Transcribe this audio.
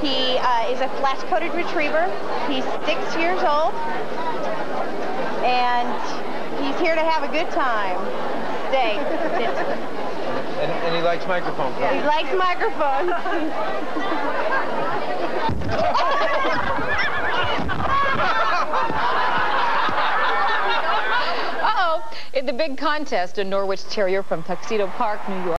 He is a flesh-coated retriever. He's 6 years old, and he's here to have a good time. Stay. And he likes microphones. Yeah. He likes microphones. Uh-oh. In the big contest, a Norwich Terrier from Tuxedo Park, New York.